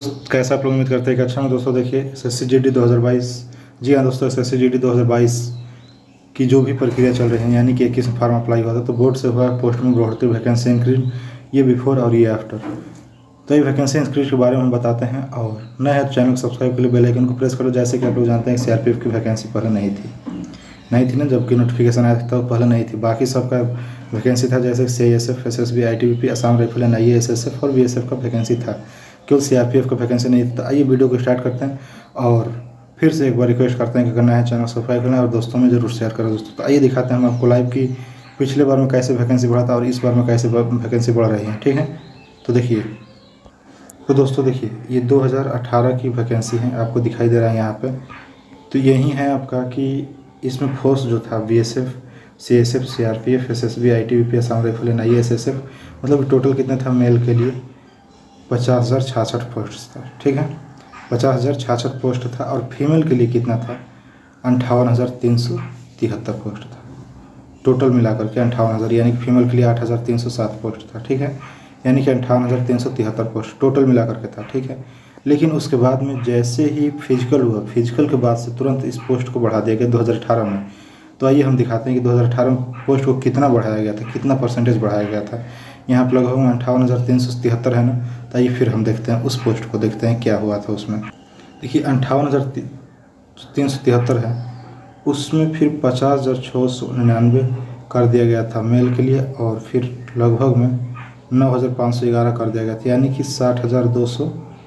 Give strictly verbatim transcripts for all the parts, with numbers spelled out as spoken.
कैसा आप लोग उम्मीद करते हैं कि अच्छा है दोस्तों। देखिए S S C G D दो हज़ार बाईस, जी हाँ दोस्तों, S S C G D दो हज़ार बाईस की जो भी प्रक्रिया चल रही है, यानी कि इक्कीस में फॉर्म अप्लाई हुआ था तो बोर्ड से हुआ पोस्ट में बढ़ोतरी, वैकेंसी इंक्रीज, ये बिफोर और ये आफ्टर। तो ये वैकेंसी इंक्रीज के बारे में हम बताते हैं। और नए है तो चैनल को सब्सक्राइब के लिए बेल आइकन को प्रेस करो। जैसे कि आप लोग जानते हैं सी आर पी एफ की वैकेंसी पहले नहीं थी नहीं थी ना, जबकि नोटिफिकेशन आया था तो पहले नहीं थी। बाकी सबका वैकेंसी था, जैसे C I S F, S S B, I T B P, Assam rifle, N I A, S S F और बी एस एफ का वैकेंसी था। केवल सी आर पी एफ का वैकेंसी नहीं था। आइए वीडियो को स्टार्ट करते हैं और फिर से एक बार रिक्वेस्ट करते हैं कि करना है चैनल सब्सक्राइब करना है और दोस्तों में जरूर शेयर करें दोस्तों। तो आइए दिखाते हैं हम आपको लाइव की पिछले बार में कैसे वैकेंसी बढ़ा था और इस बार में कैसे वैकेंसी बढ़ रही है। ठीक है, तो देखिए, तो दोस्तों देखिए ये दो हज़ार अठारह की वैकेंसी है, आपको दिखाई दे रहा है यहाँ पे। तो यही है आपका कि इसमें फोर्स जो था B S F, C S F, C R P F, S S B, I T B P, Assam rifle, N I A, S S F, मतलब टोटल कितना था मेल के लिए पचास हज़ार छियासठ पोस्ट था। ठीक है, पचास हज़ार छियासठ पोस्ट था। और फीमेल के लिए कितना था, अंठावन हज़ार तीन सौ तिहत्तर पोस्ट था। टोटल मिलाकर के अंठावन हज़ार, यानी कि फीमेल के लिए आठ हज़ार तीन सौ सात पोस्ट था। ठीक है, यानी कि अंठावन हज़ार तीन सौ तिहत्तर पोस्ट टोटल मिलाकर के था। ठीक है, लेकिन उसके बाद में जैसे ही फिजिकल हुआ, फिजिकल के बाद से तुरंत इस पोस्ट को बढ़ा दिया गया दो हज़ार अठारह में। तो आइए हम दिखाते हैं कि दो हज़ार अठारह में पोस्ट को कितना बढ़ाया गया था, कितना परसेंटेज बढ़ाया गया था। यहाँ पर लगभग अंठावन हज़ार तीन सौ तिहत्तर है ना। तो आइए फिर हम देखते हैं उस पोस्ट को, देखते हैं क्या हुआ था उसमें। देखिए अंठावन हज़ार तीन सौ तिहत्तर है, उसमें फिर पचास हज़ार छः सौ निन्यानवे कर दिया गया था मेल के लिए, और फिर लगभग में नौ हज़ार पाँच सौ ग्यारह कर दिया गया था, यानी कि साठ हज़ार दो सौ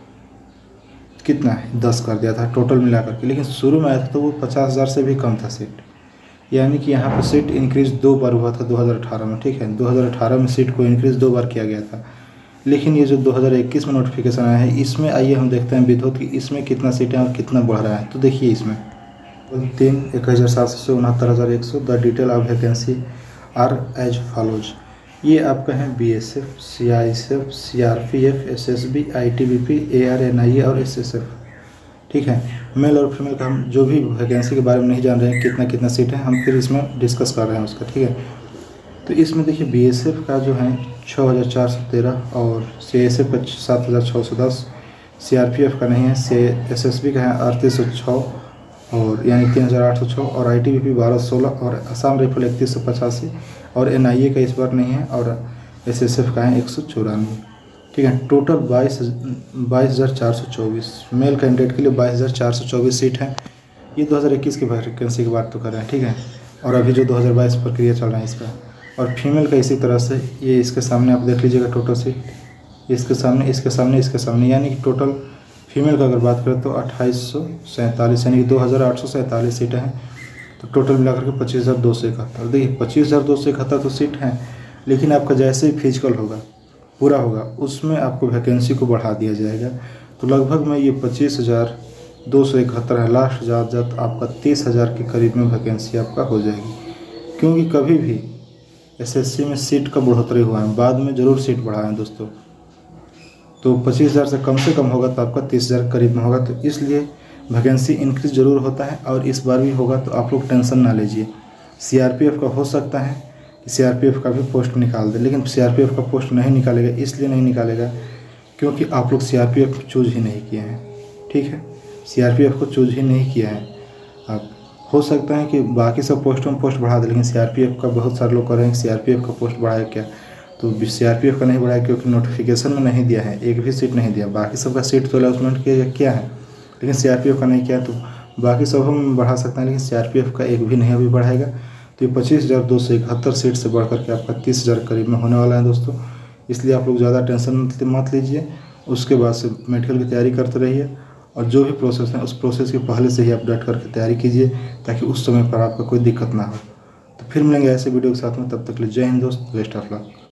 कितना है दस कर दिया था टोटल मिलाकर के। लेकिन शुरू में आया था तो वो पचास हज़ार से भी कम था सीट, यानी कि यहाँ पर सीट इंक्रीज दो बार हुआ था दो हज़ार अठारह में। ठीक है, दो हज़ार अठारह में सीट को इंक्रीज दो बार किया गया था। लेकिन ये जो दो हज़ार इक्कीस में नोटिफिकेशन आया है, इसमें आइए हम देखते हैं विद्युत की इसमें कितना सीटें और कितना बढ़ रहा है। तो देखिए इसमें तीन एक हज़ार सात सौ से उनहत्तर हज़ार एक सौ। The detail of vacancy are as follows. ये आपका है B S F, C I S F, C R P F, S S B, I T B P, A R, N I A और एस एस एफ। ठीक है, mail और female का हम जो भी वैकेंसी के बारे में नहीं जान रहे हैं कितना कितना सीट है, हम फिर इसमें डिस्कस कर रहे हैं उसका। ठीक है, तो इसमें देखिए बी एस एफ का जो है छः हज़ार चार सौ तेरह और सी एस एफ का सात हज़ार छः सौ दस, सी आर पी एफ का नहीं है, सी एस एस बी का है अड़तीस सौ छः और यानी तीन हज़ार आठ सौ छः, और आई टी बी पी बारह सौ सोलह, और असम राइफल इकतीस सौ पचासी, और एन आई ए का इस बार नहीं है, और एस एस एफ का है एक सौ चौरानवे। ठीक है, टोटल बाईस बाईस हज़ार चार सौ चौबीस मेल कैंडिडेट के लिए बाईस हज़ार चार सौ चौबीस सीट है। ये दो हज़ार इक्कीस की वैकेंसी की बात तो कर रहे हैं। ठीक है, और अभी जो दो हज़ार बाईस प्रक्रिया चल रहा है इसका। और फीमेल का इसी तरह से, ये इसके सामने आप देख लीजिएगा टोटल सीट, इसके सामने, इसके सामने, इसके सामने, यानी कि टोटल फीमेल का अगर बात करें तो अट्ठाईस सौ सैंतालीस, यानी कि दो हज़ार आठ सौ सैंतालीस सीटें हैं। तो टोटल मिलाकर के पच्चीस हज़ार दो सौ इकहत्तर। देखिए पच्चीस हज़ार दो सौ इकहत्तर तो सीट हैं, लेकिन आपका जैसे ही फिजिकल होगा, पूरा होगा, उसमें आपको वैकेंसी को बढ़ा दिया जाएगा। तो लगभग में ये पच्चीस हज़ार दो सौ इकहत्तर है, लास्ट जात जात आपका तीस हज़ार के करीब में वैकेंसी आपका हो जाएगी। क्योंकि कभी भी एस एस सी में सीट का बढ़ोतरी हुआ है, बाद में ज़रूर सीट बढ़ाएं दोस्तों। तो पच्चीस हज़ार से कम से कम होगा तो आपका तीस हज़ार करीब में होगा। तो इसलिए वैकेंसी इंक्रीज ज़रूर होता है, और इस बार भी होगा। तो आप लोग टेंशन ना लीजिए। सी आर पी एफ का हो सकता है कि सी आर पी एफ का भी पोस्ट निकाल दे, लेकिन सी आर पी एफ का पोस्ट नहीं निकालेगा। इसलिए नहीं निकालेगा क्योंकि आप लोग C R P F choose ही नहीं किए हैं। ठीक है, सी आर पी एफ को चूज ही नहीं किया है आप। हो सकता है कि बाकी सब पोस्टों में पोस्ट बढ़ा दे, लेकिन सी आर पी एफ का बहुत सारे लोग कर रहे हैं कि सी आर पी एफ का पोस्ट बढ़ाया क्या। तो सी आर पी एफ का नहीं बढ़ाया क्योंकि नोटिफिकेशन में नहीं दिया है, एक भी सीट नहीं दिया। बाकी सबका सीट तो अलाउंसमेंट किया किया है, लेकिन सी आर पी एफ का नहीं किया। तो बाकी सब हम बढ़ा सकते हैं, लेकिन सी आर पी एफ का एक भी नहीं अभी बढ़ाएगा। तो ये पच्चीस हज़ार दो सौ इकहत्तर सीट से बढ़ करके आपका तीस हज़ार करीब में होने वाला है दोस्तों। इसलिए आप लोग ज़्यादा टेंशन मत लीजिए। उसके बाद से मेडिकल की तैयारी करते रहिए, और जो भी प्रोसेस है उस प्रोसेस के पहले से ही आप डट करके तैयारी कीजिए, ताकि उस समय पर आपका कोई दिक्कत ना हो। तो फिर मिलेंगे ऐसे वीडियो के साथ में, तब तक के लिए जय हिंद दोस्त, बेस्ट ऑफ लक।